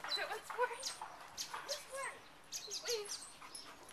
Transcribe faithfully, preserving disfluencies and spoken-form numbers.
Is that what it's for? This one. Please.